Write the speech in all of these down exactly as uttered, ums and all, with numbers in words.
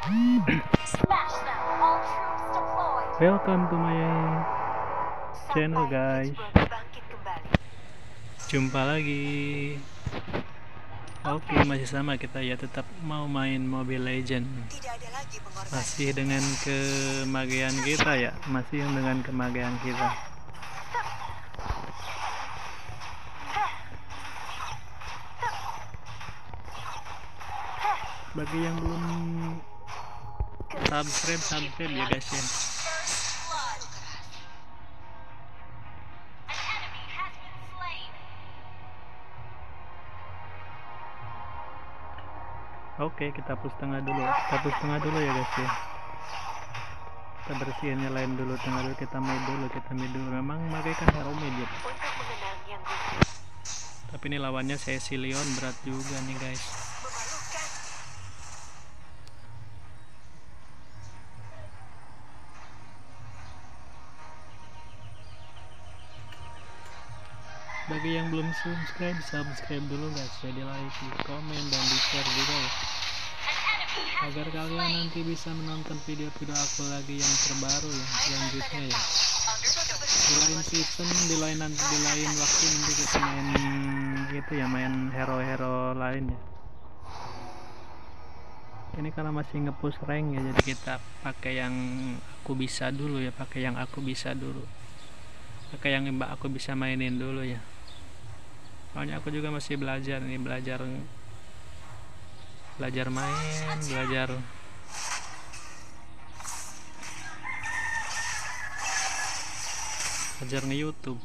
Welcome to my channel guys. Jumpa lagi. Oke, masih sama kita ya, tetap mau main Mobile Legend. Masih dengan kemagian kita ya, masih dengan kemagian kita. Bagi yang belum subscribe, subscribe ya guys ya. Oke, kita hapus tengah dulu. Kita hapus tengah dulu ya guys ya. Kita bersihin, nyalain dulu tengah dulu, kita mid dulu, kita mid dulu. Memang makanya kan hero mid ya. Tapi ini lawannya Cecilion, berat juga nih guys. Bagi yang belum subscribe, subscribe dulu guys ya, di like, di komen, dan di share juga ya, agar kalian nanti bisa menonton video-video aku lagi yang terbaru ya, selanjutnya ya. Di lain season, di lain nanti, di lain waktu nanti kita main gitu ya, main hero-hero lain ya. Ini karena masih nge-push rank ya, jadi kita pakai yang aku bisa dulu ya, pakai yang aku bisa dulu, pakai yang mbak aku bisa mainin dulu ya. Soalnya aku juga masih belajar nih, belajar belajar main, belajar belajar nge-YouTube.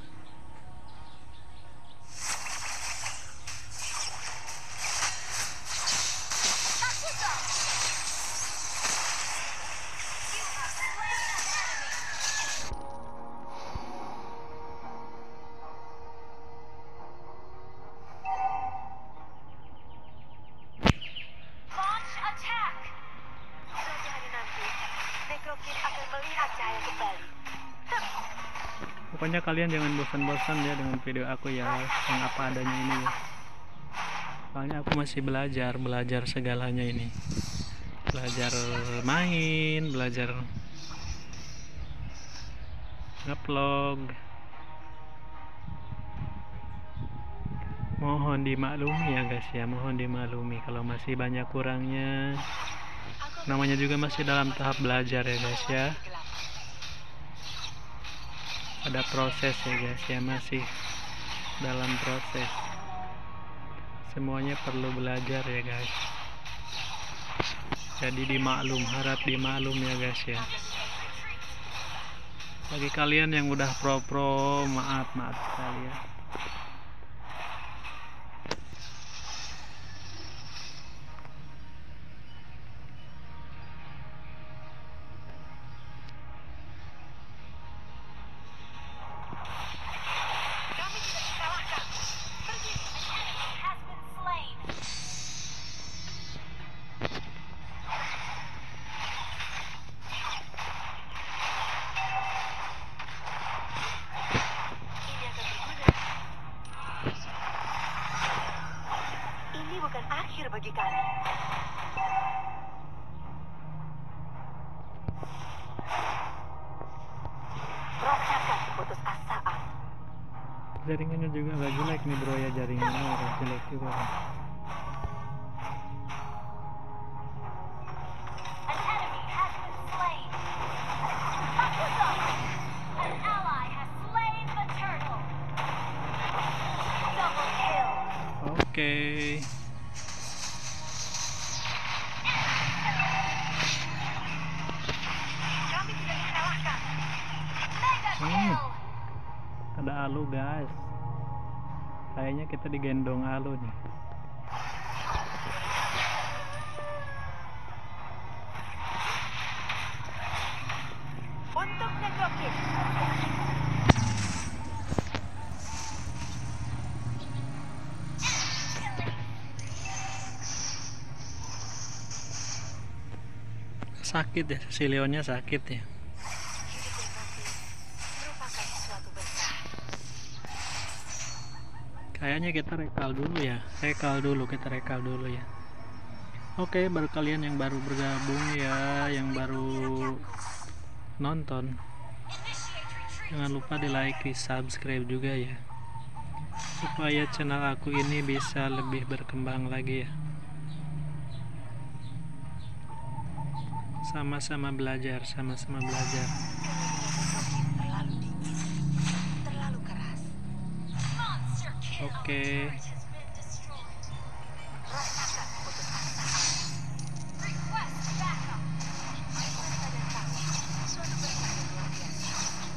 Pokoknya kalian jangan bosan-bosan ya dengan video aku ya, yang apa adanya ini ya. Soalnya aku masih belajar, belajar segalanya ini. Belajar main, belajar nge-vlog. Mohon dimaklumi ya guys ya, mohon dimaklumi kalau masih banyak kurangnya. Namanya juga masih dalam tahap belajar ya guys ya. Ada proses ya guys ya, masih dalam proses. Semuanya perlu belajar ya guys. Jadi dimaklum, harap dimaklum ya guys ya. Bagi kalian yang udah pro-pro, maaf maaf sekali ya. Bukan akhir bagi kami. Rasakan keputusasaan. Jaringannya juga agak jelek nih bro ya, jaringannya agak jelek juga. Oke. Okay. Hmm, ada Alu guys, kayaknya kita digendong Alu nih. Untuk nekrokin. Sakit ya, Cecilionnya sakit ya. Kayaknya kita rekal dulu ya, rekal dulu, kita rekal dulu ya. Oke, baru kalian yang baru bergabung ya, yang baru nonton, jangan lupa di like, di subscribe juga ya, supaya channel aku ini bisa lebih berkembang lagi ya. Sama-sama belajar, sama-sama belajar. Terlalu dingin, terlalu keras. Oke. Rasakan putus asa. Suatu berkah yang luar biasa.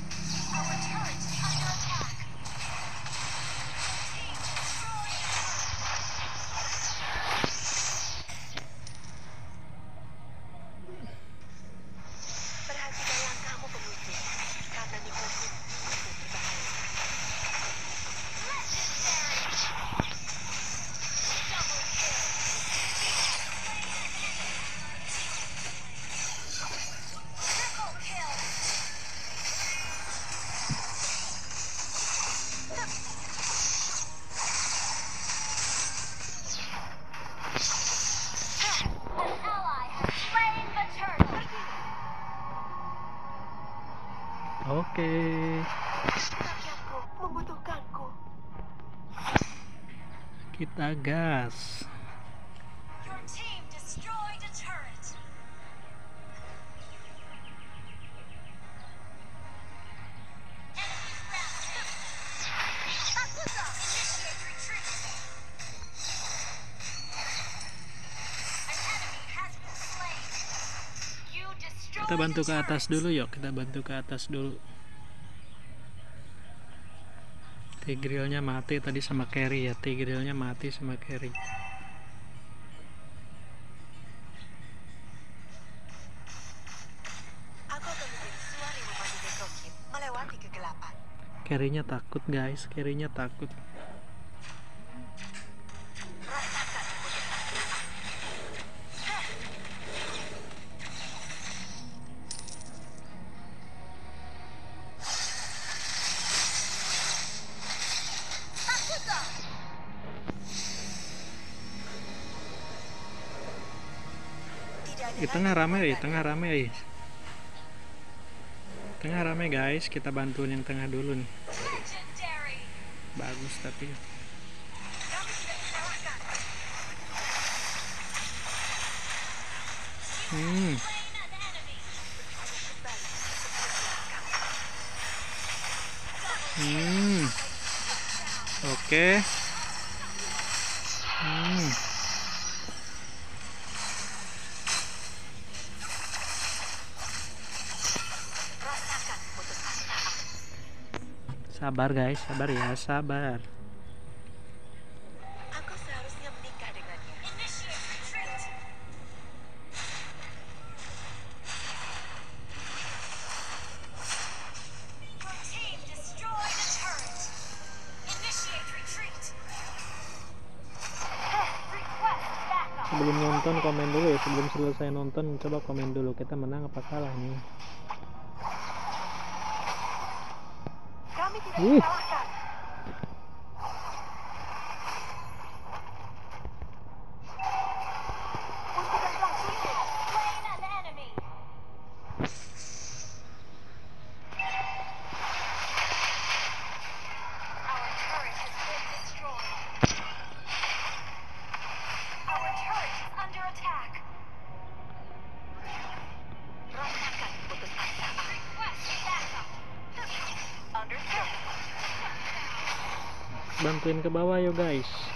Perhatikan langkahmu pemusuh, karena nikotin bisa berbahaya. Oke. Rakyatku membutuhkanku. Kita gas. Your team destroyed a turret. Enemy grounded. Bakuza, initiate retreat. An enemy has been slain. You destroyed Kita bantu a ke atas turret. dulu yuk, kita bantu ke atas dulu. Tigrealnya mati tadi sama carry ya, Tigrealnya mati sama carry. Aku akan menjadi suara yang membantu Nekrokim melewati kegelapan. Carry-nya takut guys, carry-nya takut. Rasakan putus asa. Bakuza. Tidak ada Di lagi tengah rame ya, korban. tengah rame ya. Tengah rame guys, kita bantuin yang tengah dulu nih. Legendary. Bagus tapi Kami tidak dikalahkan. hmm, Slain an enemy. Kembali ke belakang. hmm. Oke. Hmm. Rasakan putus asa. Sabar guys, sabar ya, sabar. Aku seharusnya menikah dengannya. Initiate retreat. Your team destroyed a turret. Initiate retreat. Request backup. Sebelum nonton komen dulu ya, sebelum selesai nonton coba komen dulu kita menang apa kalah nih. Kami tidak Uh. dikalahkan. Untuk yang telah sulit. Slain an enemy. Our turret has been destroyed. Our turret is under attack. Rasakan putus asa. Request backup. Understood. Bantuin ke bawah yuk guys.